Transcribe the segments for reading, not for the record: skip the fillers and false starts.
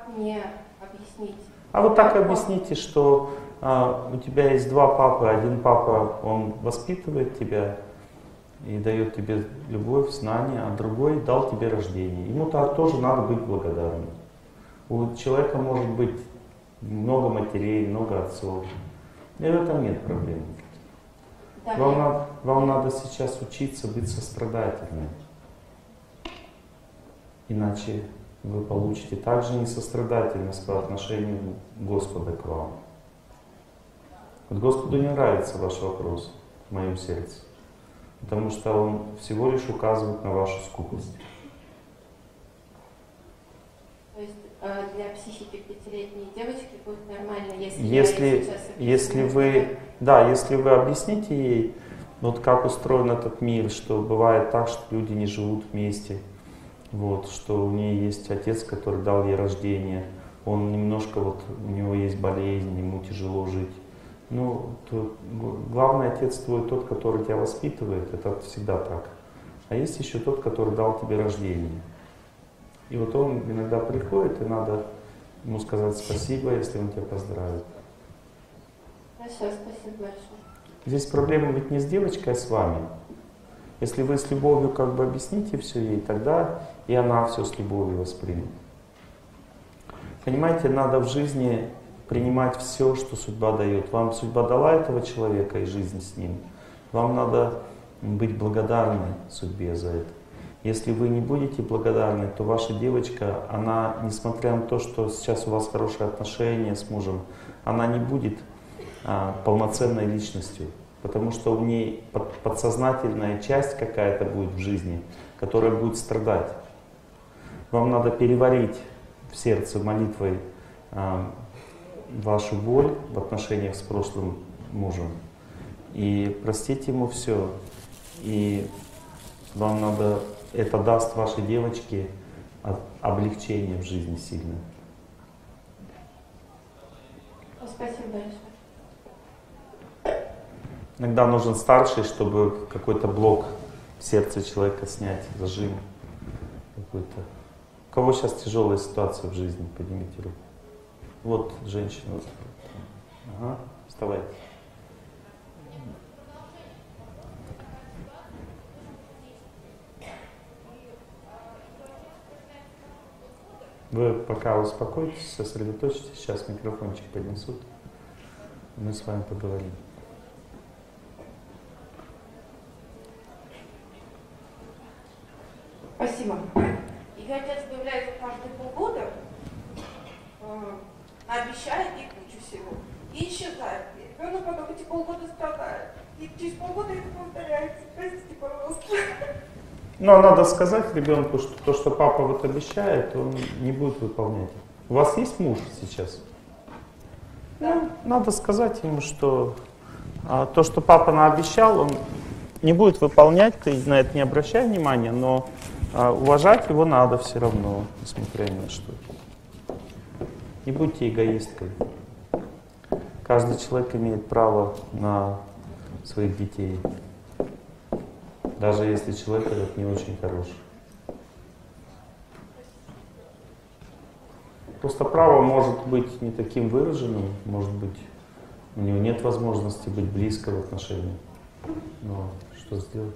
как мне объяснить? А вот так объясните, что у тебя есть два папы. Один папа, он воспитывает тебя и дает тебе любовь, знания, а другой дал тебе рождение. Ему тоже надо быть благодарным. У человека может быть много матерей, много отцов. И в этом нет проблем. Да, Вам надо сейчас учиться быть сострадательным. Иначе вы получите также несострадательность по отношению Господа к вам. Вот Господу не нравится ваш вопрос в моем сердце, потому что Он всего лишь указывает на вашу скупость. То есть для психики 5-летней девочки будет нормально, если вы объясните ей, вот как устроен этот мир, что бывает так, что люди не живут вместе, вот, что у нее есть отец, который дал ей рождение, он немножко, вот, у него есть болезнь, ему тяжело жить. Ну, главный отец твой тот, который тебя воспитывает, это всегда так. А есть еще тот, который дал тебе рождение. И вот он иногда приходит, и надо ему сказать спасибо, если он тебя поздравит. Хорошо, спасибо большое. Здесь проблема ведь не с девочкой, а с вами. Если вы с любовью как бы объясните все ей, тогда и она все с любовью воспримет. Понимаете, надо в жизни принимать все, что судьба дает. Вам судьба дала этого человека и жизнь с ним. Вам надо быть благодарны судьбе за это. Если вы не будете благодарны, то ваша девочка, она, несмотря на то, что сейчас у вас хорошие отношения с мужем, она не будет полноценной личностью. Потому что у ней подсознательная часть какая-то будет в жизни, которая будет страдать. Вам надо переварить в сердце молитвой вашу боль в отношениях с прошлым мужем и простить ему все. И вам надо, это даст вашей девочке облегчение в жизни сильное. Спасибо большое. Иногда нужен старший, чтобы какой-то блок в сердце человека снять, зажим какой-то. У кого сейчас тяжелая ситуация в жизни? Поднимите руку. Вот женщина. Ага, вставайте. Вы пока успокойтесь, сосредоточьтесь, сейчас микрофончик поднесут, и мы с вами поговорим. Спасибо. Ее отец появляется каждые полгода, обещает ей кучу всего и исчезает. Ребенок потом эти полгода страдает. И через полгода это повторяется. Простите, пожалуйста. Но надо сказать ребенку, что то, что папа вот обещает, он не будет выполнять. У вас есть муж сейчас? Да. Ну, надо сказать ему, что то, что папа наобещал, он не будет выполнять, ты на это не обращай внимания, но уважать его надо все равно, несмотря ни на что. Не будьте эгоисткой. Каждый человек имеет право на своих детей, даже если человек этот не очень хороший. Просто право может быть не таким выраженным, может быть, у него нет возможности быть близко в отношениях. Но что сделать?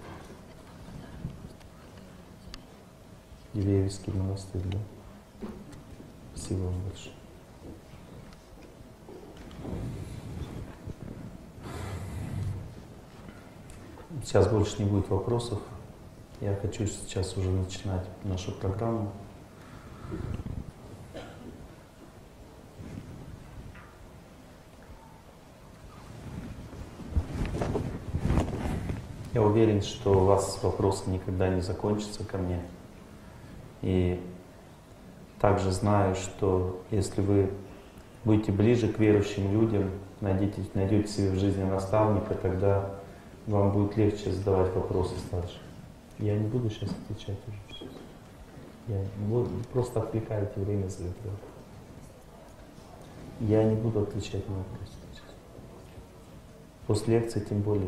Дивеевский монастырь, да? Спасибо вам большое. Сейчас больше не будет вопросов. Я хочу сейчас уже начинать нашу программу. Я уверен, что у вас вопросы никогда не закончатся ко мне. И также знаю, что если вы будете ближе к верующим людям, найдете себе в жизни наставника, тогда вам будет легче задавать вопросы старше. Я не буду сейчас отвечать уже. Вы просто отвлекаете время за это. Я не буду отвечать на вопросы сейчас. После лекции тем более.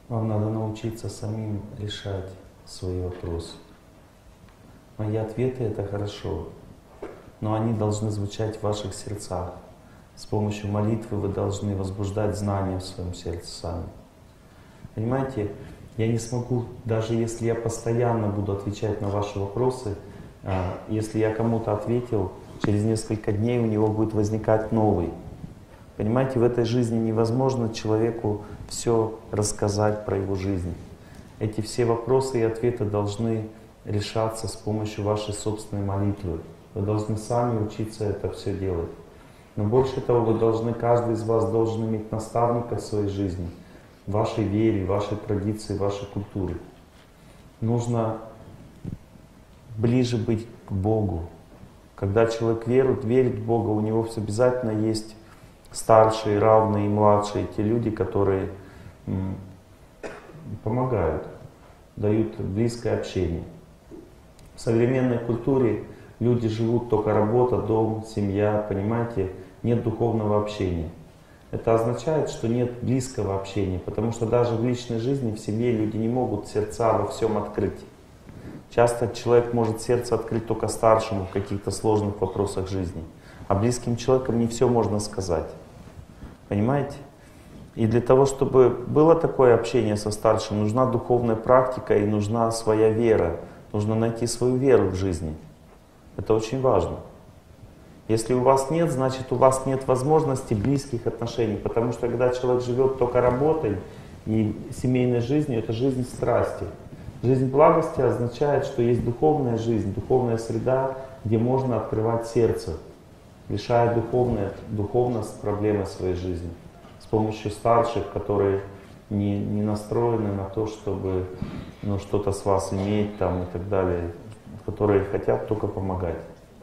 Вам надо научиться самим решать свои вопросы. Мои ответы — это хорошо, но они должны звучать в ваших сердцах. С помощью молитвы вы должны возбуждать знания в своем сердце сами. Понимаете, я не смогу, даже если я постоянно буду отвечать на ваши вопросы, если я кому-то ответил, через несколько дней у него будет возникать новый. Понимаете, в этой жизни невозможно человеку все рассказать про его жизнь. Эти все вопросы и ответы должны решаться с помощью вашей собственной молитвы. Вы должны сами учиться это все делать. Но больше того, вы должны, каждый из вас должен иметь наставника в своей жизни, в вашей вере, в вашей традиции, в вашей культуре. Нужно ближе быть к Богу. Когда человек верит в Бога, у него обязательно есть старшие, равные и младшие, те люди, которые помогают, дают близкое общение. В современной культуре люди живут только работа, дом, семья, понимаете, нет духовного общения. Это означает, что нет близкого общения, потому что даже в личной жизни, в семье люди не могут сердца во всем открыть. Часто человек может сердце открыть только старшему в каких-то сложных вопросах жизни, а близким человеком не все можно сказать. Понимаете? И для того, чтобы было такое общение со старшим, нужна духовная практика и нужна своя вера. Нужно найти свою веру в жизни. Это очень важно. Если у вас нет, значит у вас нет возможности близких отношений, потому что когда человек живет только работой и семейной жизнью, это жизнь страсти. Жизнь благости означает, что есть духовная жизнь, духовная среда, где можно открывать сердце, решая духовно проблемы своей жизни. С помощью старших, которые не настроены на то, чтобы что-то с вас иметь там, и так далее, которые хотят только помогать.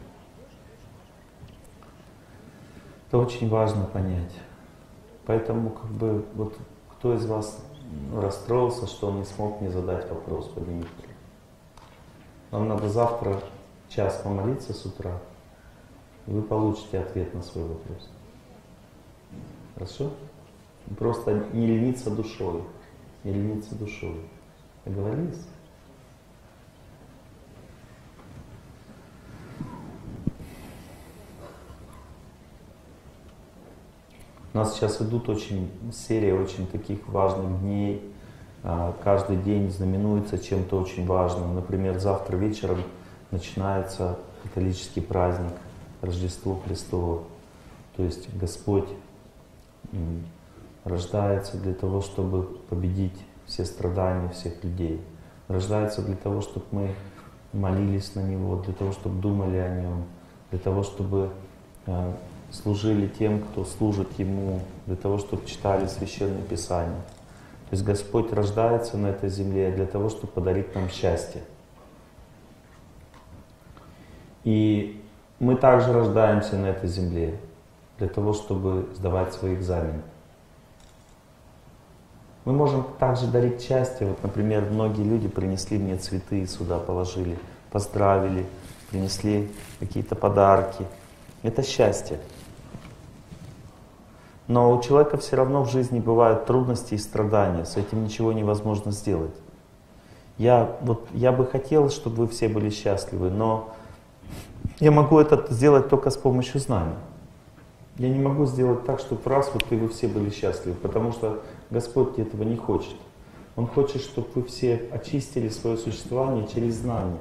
Это очень важно понять. Поэтому вот кто из вас расстроился, что он не смог мне задать вопрос, поднимите. Вам надо завтра час помолиться с утра, и вы получите ответ на свой вопрос. Хорошо? Просто не лениться душой. Не лениться душой. Договорились? У нас сейчас идут серия очень таких важных дней. Каждый день знаменуется чем-то очень важным. Например, завтра вечером начинается католический праздник Рождество Христово. То есть Господь рождается для того, чтобы победить все страдания всех людей. Рождается для того, чтобы мы молились на Него, для того, чтобы думали о Нем, для того, чтобы служили тем, кто служит Ему, для того, чтобы читали Священное Писание. То есть Господь рождается на этой земле для того, чтобы подарить нам счастье. И мы также рождаемся на этой земле для того, чтобы сдавать свои экзамены. Мы можем также дарить счастье. Вот, например, многие люди принесли мне цветы сюда, положили, поздравили, принесли какие-то подарки. Это счастье. Но у человека все равно в жизни бывают трудности и страдания. С этим ничего невозможно сделать. Я бы хотел, чтобы вы все были счастливы, но я могу это сделать только с помощью знаний. Я не могу сделать так, чтобы и вы все были счастливы, потому что Господь этого не хочет. Он хочет, чтобы вы все очистили свое существование через знания.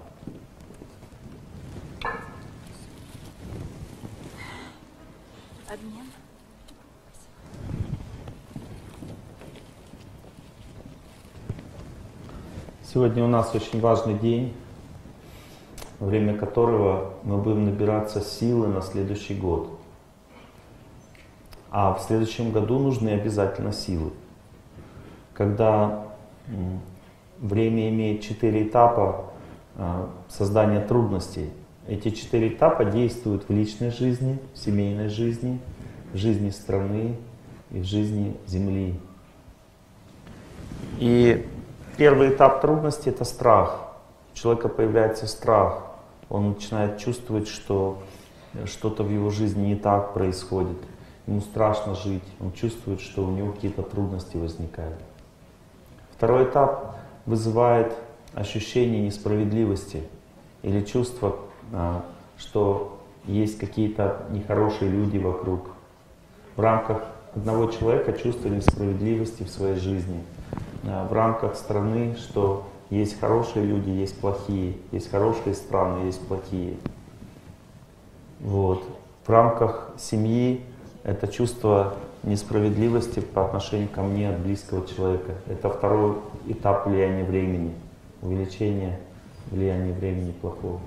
Обмен. Сегодня у нас очень важный день, во время которого мы будем набираться силы на следующий год. А в следующем году нужны обязательно силы. Когда время имеет 4 этапа создания трудностей, эти 4 этапа действуют в личной жизни, в семейной жизни, в жизни страны и в жизни Земли. И первый этап трудности — это страх. У человека появляется страх. Он начинает чувствовать, что что-то в его жизни не так происходит. Ему страшно жить. Он чувствует, что у него какие-то трудности возникают. Второй этап вызывает ощущение несправедливости или чувство, что есть какие-то нехорошие люди вокруг. В рамках одного человека чувство несправедливости в своей жизни. В рамках страны, что есть хорошие люди, есть плохие, есть хорошие страны, есть плохие. Вот. В рамках семьи это чувство несправедливости по отношению ко мне от близкого человека. Это второй этап влияния времени, увеличение влияния времени плохого.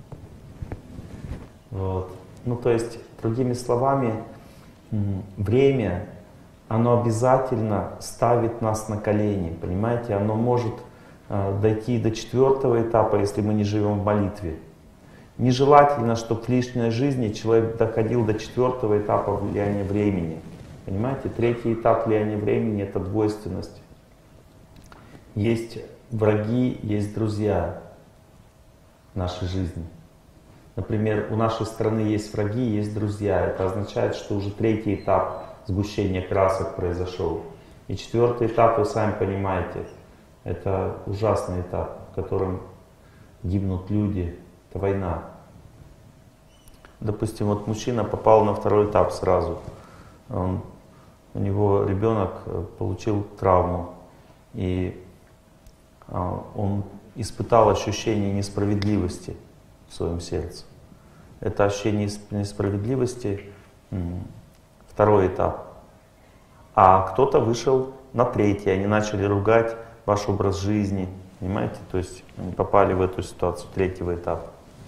Вот. Ну, то есть, другими словами, время, оно обязательно ставит нас на колени, понимаете? Оно может дойти до 4-го этапа, если мы не живем в молитве. Нежелательно, чтобы в лишней жизни человек доходил до 4-го этапа влияния времени. Понимаете? 3-й этап влияния времени — это двойственность. Есть враги, есть друзья в нашей жизни. Например, у нашей страны есть враги, есть друзья. Это означает, что уже 3-й этап сгущения красок произошел. И 4-й этап, вы сами понимаете, это ужасный этап, в котором гибнут люди. Это война. Допустим, вот мужчина попал на 2-й этап сразу. У него ребенок получил травму. И он испытал ощущение несправедливости в своем сердце. Это ощущение несправедливости — 2-й этап. А кто-то вышел на 3-й, они начали ругать ваш образ жизни, понимаете? То есть они попали в эту ситуацию 3-го этапа.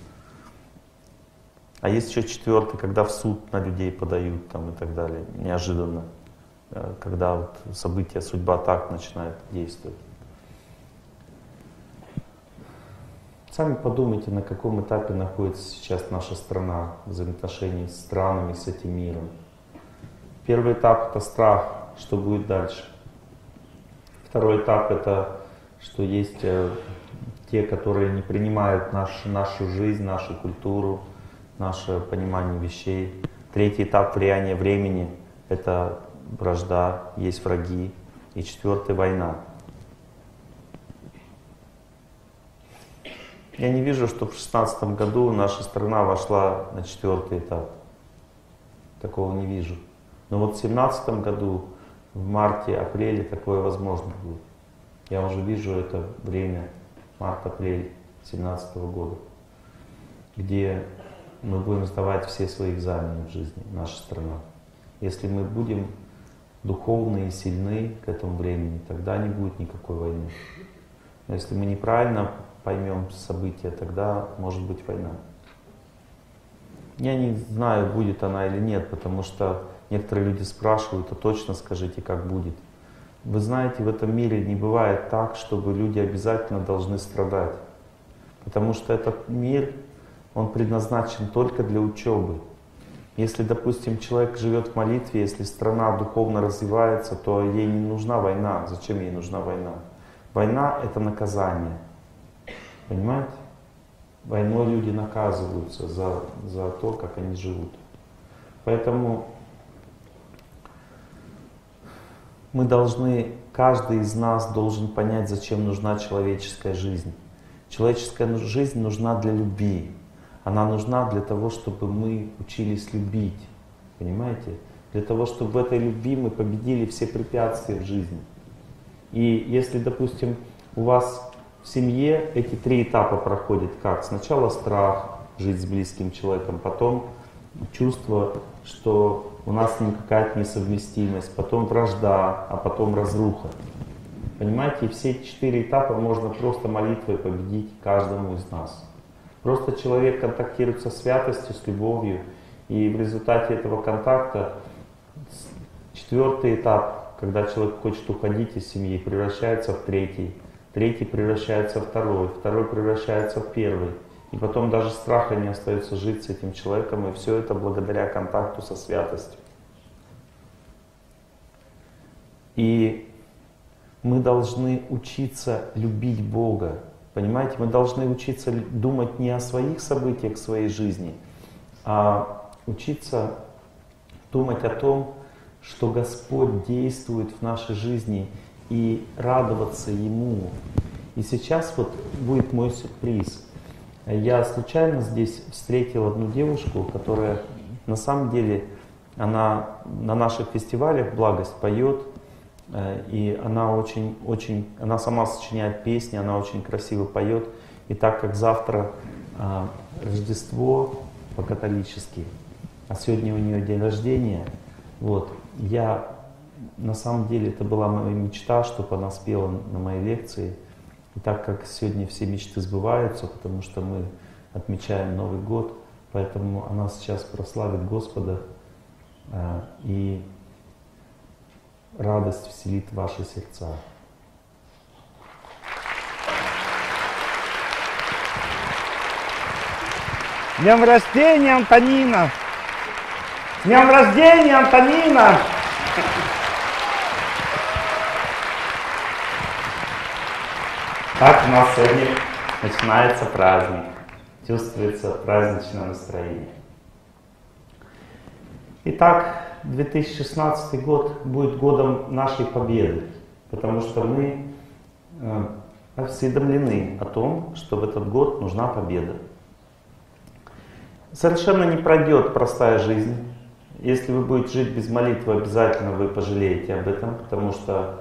А есть еще 4-й, когда в суд на людей подают там, и так далее, неожиданно, когда вот события, судьба так начинает действовать. Сами подумайте, на каком этапе находится сейчас наша страна в взаимоотношении с странами, с этим миром. 1-й этап — это страх, что будет дальше. 2-й этап — это что есть те, которые не принимают нашу жизнь, нашу культуру, наше понимание вещей. 3-й этап влияния времени — это вражда, есть враги. И 4-й — война. Я не вижу, что в 2016 году наша страна вошла на 4-й этап. Такого не вижу. Но вот в 2017 году, в марте-апреле, такое возможно будет. Я уже вижу это время, март-апрель 2017 года, где мы будем сдавать все свои экзамены в жизни, наша страна. Если мы будем духовны и сильны к этому времени, тогда не будет никакой войны. Но если мы неправильно поймем события, тогда может быть война. Я не знаю, будет она или нет, потому что некоторые люди спрашивают: а точно скажите, как будет. Вы знаете, в этом мире не бывает так, чтобы люди обязательно должны страдать. Потому что этот мир, он предназначен только для учебы. Если, допустим, человек живет в молитве, если страна духовно развивается, то ей не нужна война. Зачем ей нужна война? Война — это наказание. Понимаете? Войной люди наказываются за то, как они живут. Поэтому мы должны, каждый из нас должен понять, зачем нужна человеческая жизнь. Человеческая жизнь нужна для любви. Она нужна для того, чтобы мы учились любить. Понимаете? Для того, чтобы в этой любви мы победили все препятствия в жизни. И если, допустим, у вас в семье эти 3 этапа проходят как? Сначала страх жить с близким человеком, потом чувство, что у нас с ним какая-то несовместимость, потом вражда, а потом разруха. Понимаете, и все эти 4 этапа можно просто молитвой победить каждому из нас. Просто человек контактирует со святостью, с любовью, и в результате этого контакта 4-й этап, когда человек хочет уходить из семьи, превращается в 3-й. 3-й превращается в 2-й, 2-й превращается в 1-й. И потом даже страха не остается жить с этим человеком, и все это благодаря контакту со святостью. И мы должны учиться любить Бога. Понимаете, мы должны учиться думать не о своих событиях в своей жизни, а учиться думать о том, что Господь действует в нашей жизни, и радоваться Ему. И сейчас вот будет мой сюрприз. Я случайно здесь встретил одну девушку, которая на самом деле, она на наших фестивалях «Благость» поет, и она сама сочиняет песни, она очень красиво поет. И так как завтра Рождество по-католически, а сегодня у нее день рождения, вот, на самом деле это была моя мечта, чтобы она спела на моей лекции. И так как сегодня все мечты сбываются, потому что мы отмечаем Новый год, поэтому она сейчас прославит Господа, и радость вселит в ваши сердца. С днем рождения, Антонина! С днем рождения, Антонина! Так у нас сегодня начинается праздник. Чувствуется праздничное настроение. Итак, 2016 год будет годом нашей победы, потому что мы осведомлены о том, что в этот год нужна победа. Совершенно не пройдет простая жизнь. Если вы будете жить без молитвы, обязательно вы пожалеете об этом, потому что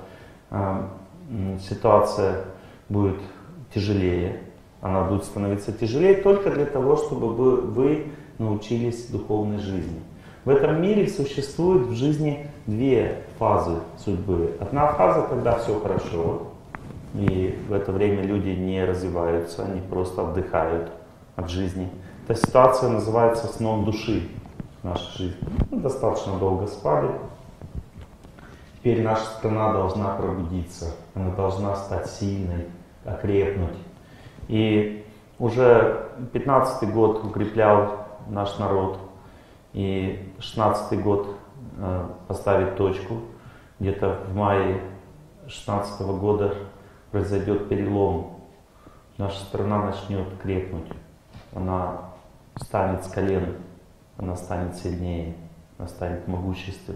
ситуация будет тяжелее. Она будет становиться тяжелее только для того, чтобы вы научились духовной жизни. В этом мире существует в жизни две фазы судьбы. Одна фаза, когда все хорошо, и в это время люди не развиваются, они просто отдыхают от жизни. Эта ситуация называется сном души в нашей жизни. Мы достаточно долго спали. Теперь наша страна должна пробудиться, она должна стать сильной, окрепнуть. И уже 15-й год укреплял наш народ, и 16-й год поставит точку. Где-то в мае 16-го года произойдет перелом. Наша страна начнет крепнуть. Она встанет с колен, она станет сильнее, она станет могущественной.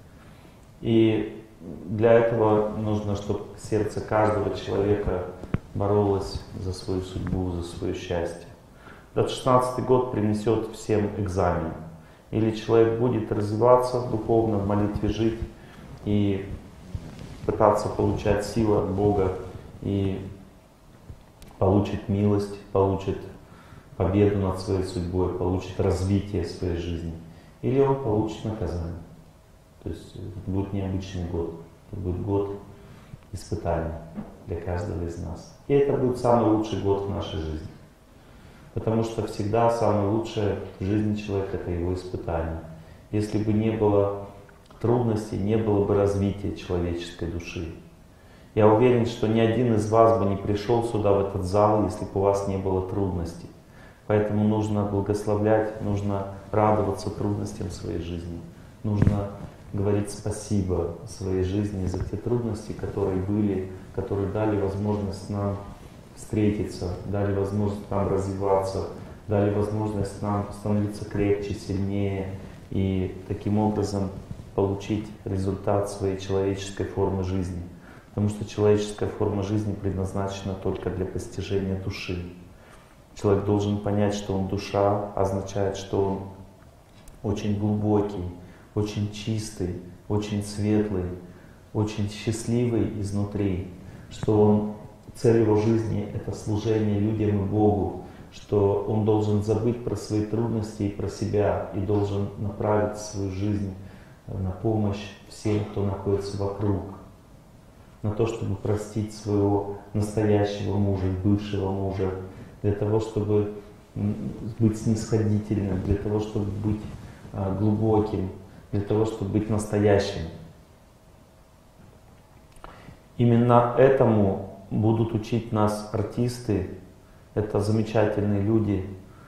И для этого нужно, чтобы сердце каждого человека боролось за свою судьбу, за свое счастье. Этот 16-й год принесет всем экзамен. Или человек будет развиваться духовно, в молитве жить и пытаться получать силу от Бога, и получит милость, получит победу над своей судьбой, получит развитие своей жизни. Или он получит наказание. То есть это будет необычный год. Это будет год испытаний для каждого из нас. И это будет самый лучший год в нашей жизни. Потому что всегда самое лучшее в жизни человека — это его испытание. Если бы не было трудностей, не было бы развития человеческой души. Я уверен, что ни один из вас бы не пришел сюда, в этот зал, если бы у вас не было трудностей. Поэтому нужно благословлять, нужно радоваться трудностям своей жизни. Нужно говорить спасибо своей жизни за те трудности, которые были, которые дали возможность нам встретиться, дали возможность нам развиваться, дали возможность нам становиться крепче, сильнее и таким образом получить результат своей человеческой формы жизни. Потому что человеческая форма жизни предназначена только для постижения души. Человек должен понять, что он душа, означает, что он очень глубокий, очень чистый, очень светлый, очень счастливый изнутри, что цель его жизни — это служение людям и Богу, что он должен забыть про свои трудности и про себя, и должен направить свою жизнь на помощь всем, кто находится вокруг, на то, чтобы простить своего настоящего мужа и бывшего мужа, для того, чтобы быть снисходительным, для того, чтобы быть глубоким, для того, чтобы быть настоящим. Именно этому будут учить нас артисты. Это замечательные люди.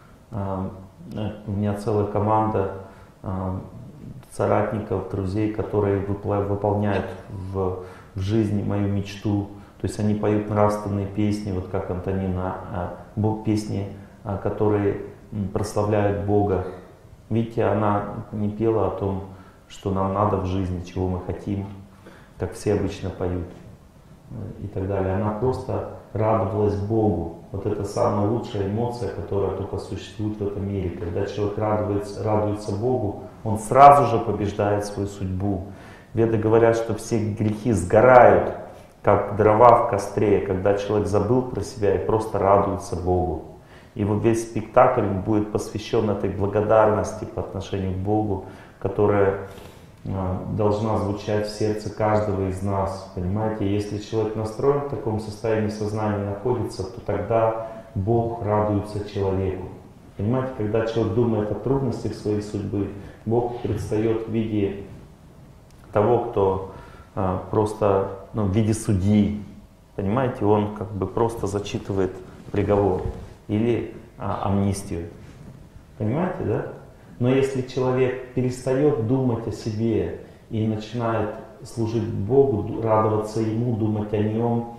У меня целая команда соратников, друзей, которые выполняют в жизни мою мечту. То есть они поют нравственные песни, вот как Антонина, песни, которые прославляют Бога. Видите, она не пела о том, что нам надо в жизни, чего мы хотим, как все обычно поют. и так далее. Она просто радовалась Богу. Вот это самая лучшая эмоция, которая только существует в этом мире. Когда человек радуется Богу, он сразу же побеждает свою судьбу. Веды говорят, что все грехи сгорают, как дрова в костре, когда человек забыл про себя и просто радуется Богу. И вот весь спектакль будет посвящен этой благодарности по отношению к Богу, которая должна звучать в сердце каждого из нас. Понимаете, если человек настроен в таком состоянии сознания находится, то тогда Бог радуется человеку. Понимаете, когда человек думает о трудностях своей судьбы, Бог предстает в виде того, кто просто, в виде судьи. Понимаете, он как бы просто зачитывает приговор или амнистию. Понимаете, да? Но если человек перестает думать о себе и начинает служить Богу, радоваться Ему, думать о Нем,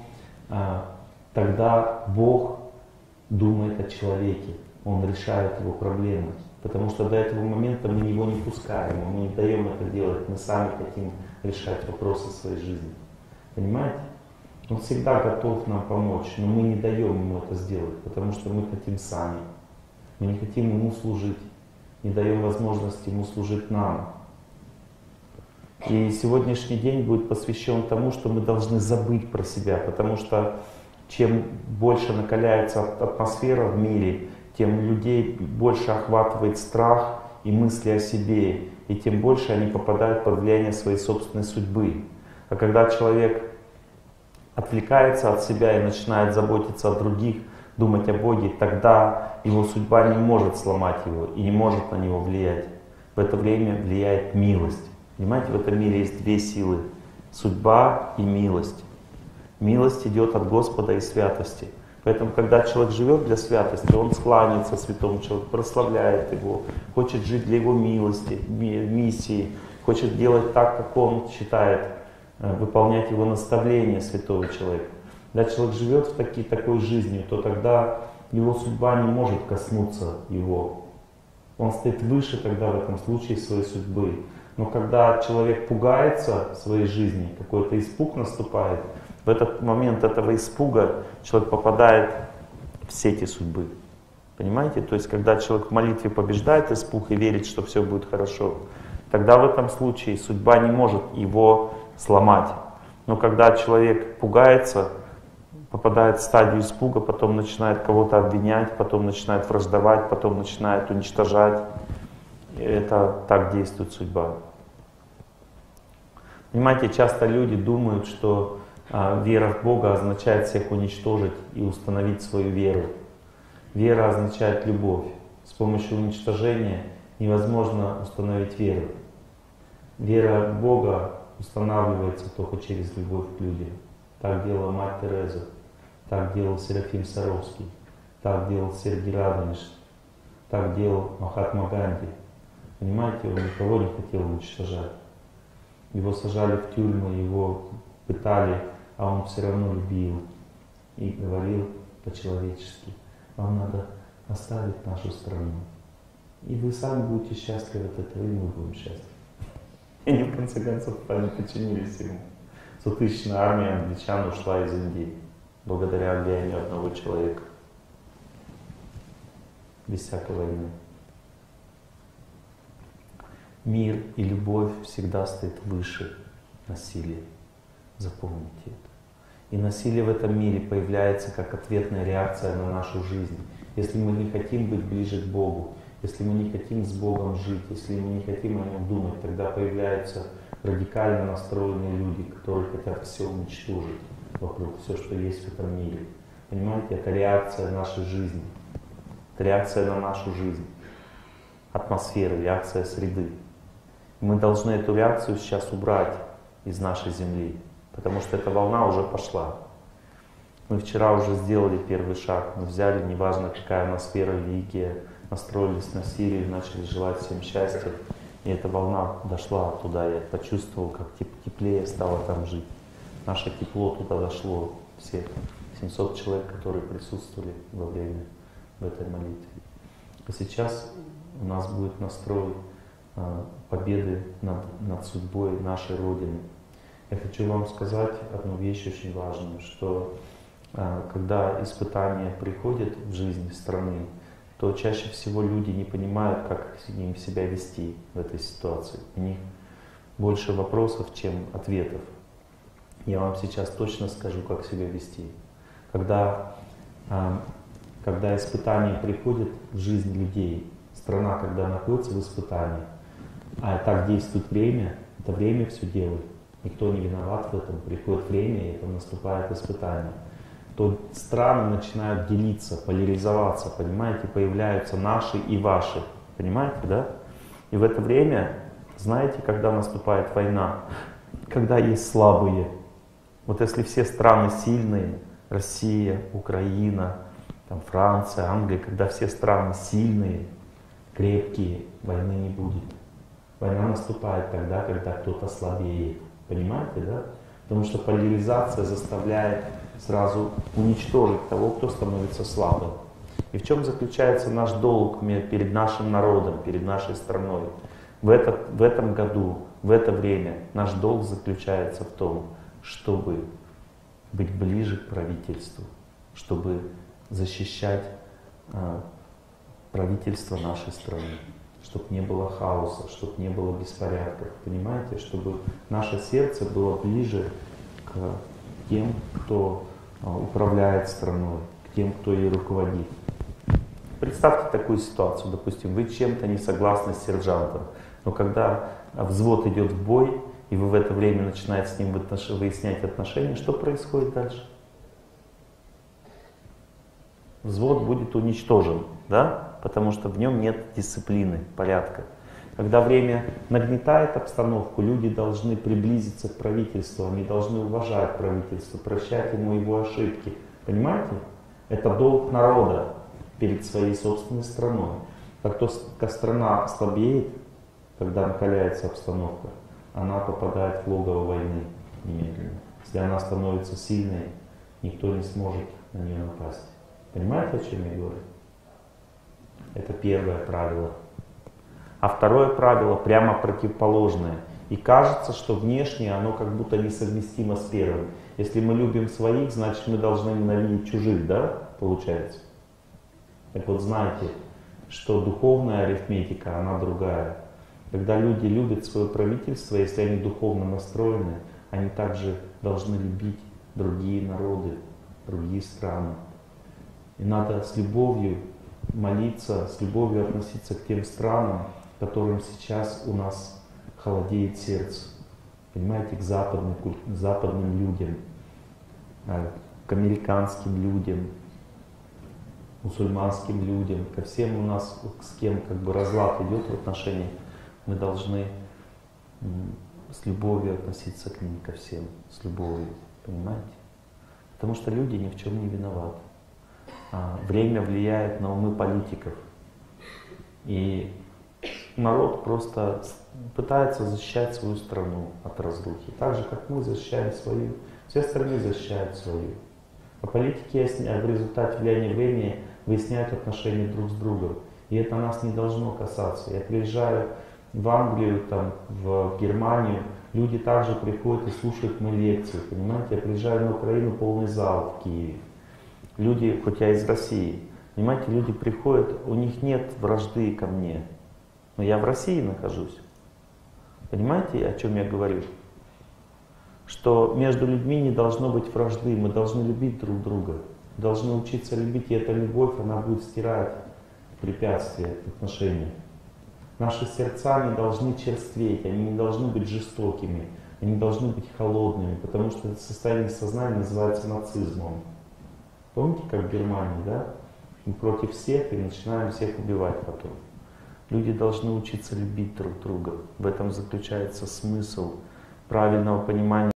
тогда Бог думает о человеке. Он решает его проблемы. Потому что до этого момента мы его не пускаем, мы не даем это делать, мы сами хотим решать вопросы своей жизни. Понимаете? Он всегда готов нам помочь, но мы не даем ему это сделать, потому что мы хотим сами. Мы не хотим ему служить, не даем возможности ему служить нам. И сегодняшний день будет посвящен тому, что мы должны забыть про себя, потому что чем больше накаляется атмосфера в мире, тем людей больше охватывает страх и мысли о себе, и тем больше они попадают под влияние своей собственной судьбы. А когда человек отвлекается от себя и начинает заботиться о других, думать о Боге, тогда его судьба не может сломать его и не может на него влиять. В это время влияет милость. Понимаете, в этом мире есть две силы — судьба и милость. Милость идет от Господа и святости. Поэтому, когда человек живет для святости, он скланяется святому человеку, прославляет его, хочет жить для его милости, миссии, хочет делать так, как он считает, выполнять его наставления святого человека. Когда человек живет в такой жизнью, то тогда его судьба не может коснуться его. Он стоит выше тогда в этом случае своей судьбы. Но когда человек пугается своей жизни, какой-то испуг наступает, в этот момент этого испуга человек попадает в сети судьбы. Понимаете? То есть, когда человек в молитве побеждает испуг и верит, что все будет хорошо, тогда в этом случае судьба не может его сломать. Но когда человек пугается, попадает в стадию испуга, потом начинает кого-то обвинять, потом начинает враждовать, потом начинает уничтожать, это так действует судьба. Понимаете, часто люди думают, что вера в Бога означает всех уничтожить и установить свою веру. Вера означает любовь. С помощью уничтожения невозможно установить веру. Вера в Бога устанавливается только через любовь к людям. Так делала мать Тереза, так делал Серафим Саровский, так делал Сергий Радонежский, так делал Махатма Ганди. Понимаете, он никого не хотел уничтожать. Его сажали в тюрьму, его пытали, а он все равно любил и говорил по-человечески: вам надо оставить нашу страну. И вы сами будете счастливы от этого, и мы будем счастливы. И они в конце концов подчинились ему. 100-тысячная армия англичан ушла из Индии благодаря влиянию одного человека. Без всякой войны. Мир и любовь всегда стоит выше насилия. Запомните это. И насилие в этом мире появляется как ответная реакция на нашу жизнь. Если мы не хотим быть ближе к Богу, если мы не хотим с Богом жить, если мы не хотим о Нем думать, тогда появляются радикально настроенные люди, которые хотят все уничтожить вокруг, все, что есть в этом мире. Понимаете, это реакция нашей жизни. Это реакция на нашу жизнь. Атмосфера, реакция среды. Мы должны эту реакцию сейчас убрать из нашей земли, потому что эта волна уже пошла. Мы вчера уже сделали первый шаг, мы взяли, неважно какая у нас вера великая, настроились на Сирию, начали желать всем счастья, и эта волна дошла туда, я почувствовал, как теплее стало там жить. Наше тепло туда дошло, все 700 человек, которые присутствовали во время в этой молитве. И сейчас у нас будет настрой победы над судьбой нашей Родины. Я хочу вам сказать одну вещь очень важную, что когда испытания приходят в жизнь страны, то чаще всего люди не понимают, как им себя вести в этой ситуации. У них больше вопросов, чем ответов. Я вам сейчас точно скажу, как себя вести. Когда испытания приходят в жизнь людей, страна, когда находится в испытании, а так действует время, это время все делает. Никто не виноват в этом. Приходит время, и это наступает испытание. То страны начинают делиться, поляризоваться, понимаете, появляются наши и ваши, понимаете, да? И в это время, знаете, когда наступает война, когда есть слабые. Вот если все страны сильные, Россия, Украина, там Франция, Англия, когда все страны сильные, крепкие, войны не будет. Война наступает тогда, когда кто-то слабеет. Понимаете, да? Потому что поляризация заставляет сразу уничтожить того, кто становится слабым. И в чем заключается наш долг перед нашим народом, перед нашей страной? В этом году, в это время наш долг заключается в том, чтобы быть ближе к правительству, чтобы защищать правительство нашей страны, чтобы не было хаоса, чтобы не было беспорядков, понимаете, чтобы наше сердце было ближе к тем, кто управляет страной, к тем, кто ей руководит. Представьте такую ситуацию, допустим, вы чем-то не согласны с сержантом, но когда взвод идет в бой, и вы в это время начинаете с ним выяснять отношения, что происходит дальше? Взвод будет уничтожен, да? Потому что в нем нет дисциплины, порядка. Когда время нагнетает обстановку, люди должны приблизиться к правительству, они должны уважать правительство, прощать ему его ошибки. Понимаете? Это долг народа перед своей собственной страной. Как только страна слабеет, когда накаляется обстановка, она попадает в логово войны немедленно. Если она становится сильной, никто не сможет на нее напасть. Понимаете, о чем я говорю? Это первое правило. А второе правило прямо противоположное. И кажется, что внешнее оно как будто несовместимо с первым. Если мы любим своих, значит мы должны ненавидеть чужих, да? Получается. Так вот знаете, что духовная арифметика, она другая. Когда люди любят свое правительство, если они духовно настроены, они также должны любить другие народы, другие страны. И надо с любовью молиться, с любовью относиться к тем странам, которым сейчас у нас холодеет сердце. Понимаете, к западным людям, к американским людям, мусульманским людям, ко всем у нас, с кем как бы разлад идет в отношениях, мы должны с любовью относиться к ним, ко всем, с любовью, понимаете? Потому что люди ни в чем не виноваты. Время влияет на умы политиков. И народ просто пытается защищать свою страну от разрухи. Так же, как мы защищаем свою, все остальные защищают свою. А политики в результате влияния времени выясняют отношения друг с другом. И это нас не должно касаться. Я приезжаю в Англию, там, в Германию, люди также приходят и слушают мои лекции. Понимаете, я приезжаю на Украину, полный зал в Киеве. Люди, хоть я из России, понимаете, люди приходят, у них нет вражды ко мне. Но я в России нахожусь. Понимаете, о чем я говорю? Что между людьми не должно быть вражды, мы должны любить друг друга. Должны учиться любить, и эта любовь, она будет стирать препятствия к отношениям. Наши сердца не должны черстветь, они не должны быть жестокими, они должны быть холодными, потому что это состояние сознания называется нацизмом. Помните, как в Германии, да? Мы против всех и начинаем всех убивать потом. Люди должны учиться любить друг друга. В этом заключается смысл правильного понимания